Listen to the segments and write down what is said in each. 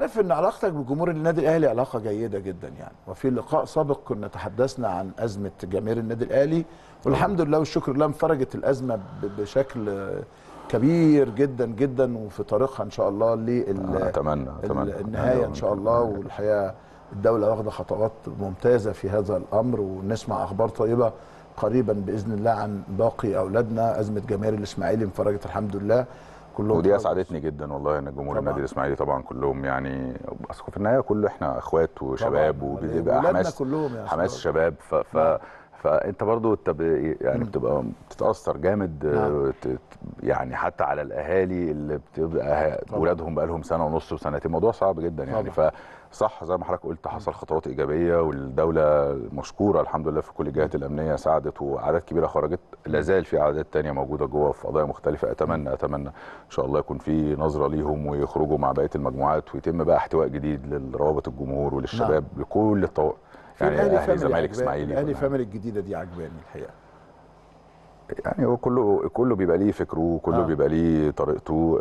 عارف ان علاقتك بجمهور النادي الاهلي علاقه جيده جدا يعني، وفي لقاء سابق كنا تحدثنا عن ازمه جماهير النادي الاهلي، والحمد لله والشكر لله انفرجت الازمه بشكل كبير جدا جدا، وفي طريقها ان شاء الله اتمنى النهايه ان شاء الله. والحقيقه الدوله واخده خطوات ممتازه في هذا الامر، ونسمع اخبار طيبه قريبا باذن الله عن باقي اولادنا. ازمه جماهير الاسماعيلي انفرجت الحمد لله كلهم، ودي اسعدتني جدا والله ان جمهور النادي الاسماعيلي طبعا كلهم يعني، بس في النهايه كله احنا اخوات وشباب، وبيبقى حماس شباب. فانت برضو يعني بتبقى بتتاثر جامد يعني حتى على الاهالي اللي بتبقى اولادهم بقى لهم سنه ونص وسنتين، موضوع صعب جدا يعني. فصح زي ما حضرتك قلت، حصل خطوات ايجابيه، والدوله مشكوره الحمد لله في كل الجهات الامنيه ساعدت، واعداد كبيره خرجت، لا زال في اعداد ثانيه موجوده جوه في قضايا مختلفه. اتمنى ان شاء الله يكون في نظره ليهم ويخرجوا مع بقيه المجموعات، ويتم بقى احتواء جديد لروابط الجمهور وللشباب لكل الطوائف يعني، اهلي زمالك اسماعيلي. الاهلي فاميلي الجديده دي عجباني الحقيقه. يعني هو كله بيبقى ليه فكره، وكله بيبقى ليه طريقته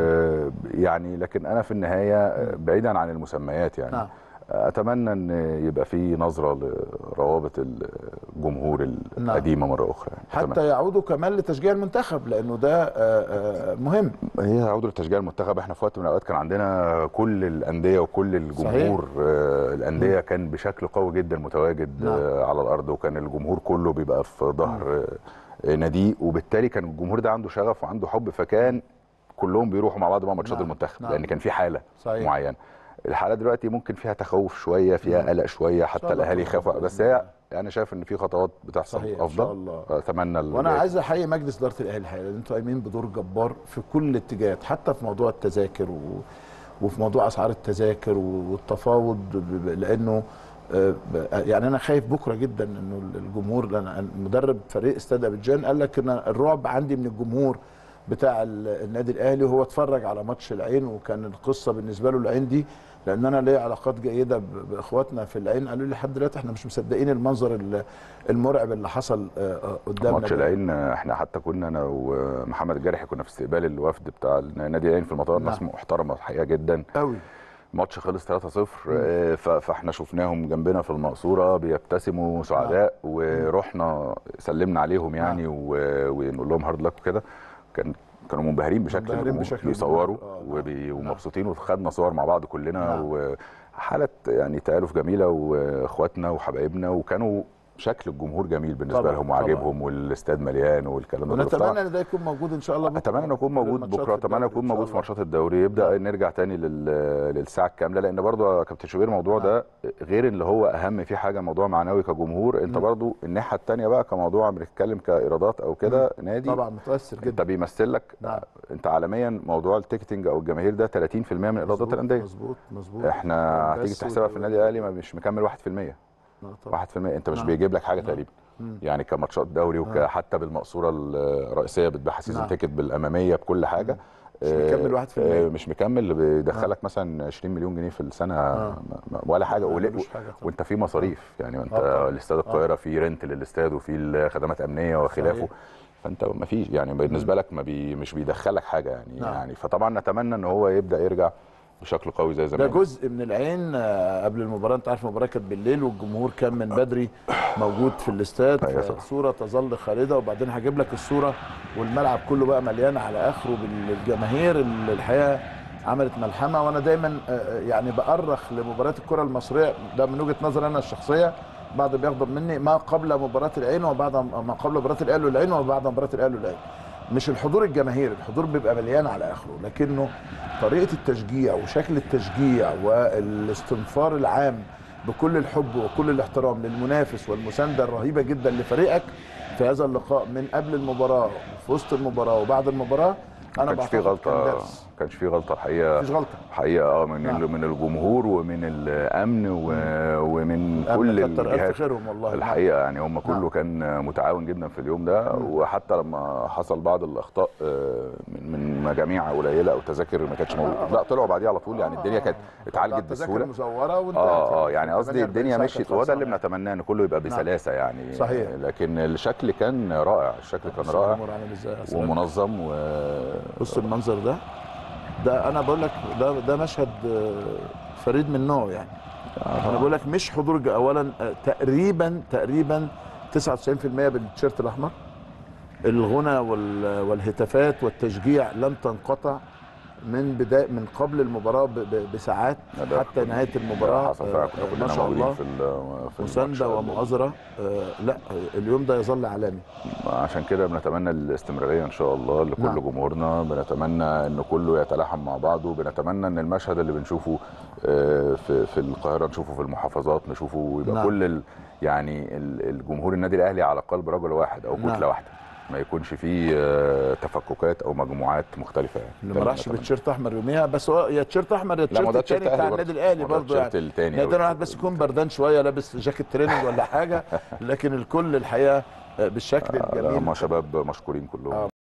يعني. لكن انا في النهايه بعيدا عن المسميات يعني اتمنى ان يبقى في نظره لروابط الجمهور القديمه مره اخرى يعني. حتى يعودوا كمان لتشجيع المنتخب، لانه ده مهم. هي يعودوا لتشجيع المنتخب. احنا في وقت من الاوقات كان عندنا كل الانديه وكل الجمهور الانديه كان بشكل قوي جدا متواجد على الارض، وكان الجمهور كله بيبقى في ظهر نادي، وبالتالي كان الجمهور ده عنده شغف وعنده حب، فكان كلهم بيروحوا مع بعض ماتشات المنتخب لان كان في حاله معينه. الحاله دلوقتي ممكن فيها تخوف شويه، فيها قلق شويه، حتى الاهالي يخافوا، بس هي انا شايف ان في خطوات بتحصل افضل ان شاء الله. اتمنى. وانا عايز احيي مجلس اداره الاهلي الحقيقه، لان انتوا قايمين بدور جبار في كل الاتجاهات، حتى في موضوع التذاكر وفي موضوع اسعار التذاكر والتفاوض، لانه يعني انا خايف بكره جدا انه الجمهور، لان مدرب فريق استاد ابيجان قال لك ان الرعب عندي من الجمهور بتاع النادي الاهلي، وهو اتفرج على ماتش العين، وكان القصه بالنسبه له العين دي، لان انا ليا علاقات جيده باخواتنا في العين، قالوا لي لحد دلوقتي احنا مش مصدقين المنظر المرعب اللي حصل قدامنا. ماتش العين احنا حتى كنا انا ومحمد الجارحي كنا في استقبال الوفد بتاع نادي العين في المطار، ناس محترمه الحقيقه جدا قوي. ماتش خلص 3-0 فاحنا شفناهم جنبنا في المقصوره بيبتسموا سعداء، ورحنا سلمنا عليهم يعني ونقول لهم هارد لك وكده. كانوا منبهرين بشكل بيصوروا ومبسوطين، وخدنا صور مع بعض كلنا وحاله يعني تآلف جميله، واخواتنا وحبايبنا، وكانوا شكل الجمهور جميل بالنسبه لهم وعاجبهم، والاستاد مليان والكلام ده. ونتمنى ان ده يكون موجود ان شاء الله بكره. اتمنى انه يكون موجود بكره، اتمنى يكون موجود في ماتشات الدوري، يبدا نرجع تاني للساعه الكامله، لان برضه يا كابتن شوبير الموضوع ده غير اللي هو اهم فيه حاجه موضوع معنوي كجمهور، انت برضه الناحيه الثانيه بقى كموضوع بنتكلم كايرادات او كده، نادي طبعا متاثر جدا، انت بيمثل لك انت عالميا موضوع التيكتنج او الجماهير ده 30% من ايرادات الانديه. مظبوط. احنا هتيجي تحسبها في النادي الاهلي مش مكمل 1%. 1% انت مش بيجيب لك حاجه تقريبا يعني كماتشات دوري، وحتى بالمقصوره الرئيسيه بتبيعها سيزون تيكت بالاماميه بكل حاجه، مش مكمل 1%. مش مكمل، بيدخلك مثلا 20 مليون جنيه في السنه ولا حاجه، وانت في مصاريف يعني، انت الاستاد القاهره في رنت للاستاد وفي خدمات امنيه وخلافه، فانت ما فيش يعني بالنسبه لك مش بيدخلك حاجه يعني. يعني فطبعا نتمنى ان هو يبدا يرجع بشكل قوي زي زمان. ده جزء من العين قبل المباراه، انت عارف المباراه كانت بالليل والجمهور كان من بدري موجود في الاستاد، صوره تظل خالده، وبعدين هجيب لك الصوره والملعب كله بقى مليان على اخره بالجماهير اللي الحقيقه عملت ملحمه. وانا دايما يعني بأرخ لمباريات الكره المصريه، ده من وجهه نظري انا الشخصيه، بعض بيغضب مني، ما قبل مباراه العين وبعد ما قبل مباراه الاهلي والعين وبعد مباراه الاهلي والعين. مش الحضور الجماهيري، الحضور بيبقى مليان على اخره، لكنه طريقه التشجيع وشكل التشجيع والاستنفار العام بكل الحب وكل الاحترام للمنافس والمسانده الرهيبه جدا لفريقك في هذا اللقاء من قبل المباراه وفي وسط المباراه وبعد المباراه. انا ما كانش في غلطه الحقيقه، مفيش غلطه حقيقه من الجمهور ومن الامن ومن كل الجهات والله الحقيقه يعني، هم كله كان متعاون جدا في اليوم ده. وحتى لما حصل بعض الاخطاء من مجاميع قليله او تذاكر ما كانتش موجوده، لا طلعوا بعديها على طول يعني، الدنيا كانت اتعالجت بسهوله مزوره يعني قصدي الدنيا مشيت، وهو ده اللي بنتمناه ان كله يبقى بسلاسه يعني. صحيح. لكن الشكل كان رائع، الشكل كان رائع ومنظم بص المنظر ده ده انا بقول لك ده مشهد فريد من نوعه يعني. انا بقول لك مش حضور اولا، تقريبا 99% بالتيشيرت الاحمر. الغنى والهتافات والتشجيع لم تنقطع من قبل المباراه بساعات حتى نهايه المباراه. ما شاء الله في مسانده ومؤازره. لا اليوم ده يظل عالمي. عشان كده بنتمنى الاستمراريه ان شاء الله لكل نعم. جمهورنا، بنتمنى ان كله يتلاحم مع بعضه، بنتمنى ان المشهد اللي بنشوفه في القاهره نشوفه في المحافظات، نشوفه ويبقى نعم. كل يعني الجمهور النادي الاهلي على قلب رجل واحد او كتله نعم. واحده، ما يكونش فيه تفككات او مجموعات مختلفه يعني. اللي ما راحش بتيشيرت احمر يوميها، بس هو يا تيشيرت احمر يا تيشيرت الثاني بتاع النادي الاهلي برضه يعني. نادر واحد بس يكون بردان شويه لابس جاكيت تريننج ولا حاجه، لكن الكل الحقيقه بالشكل الجميل. هم شباب مشكورين كلهم.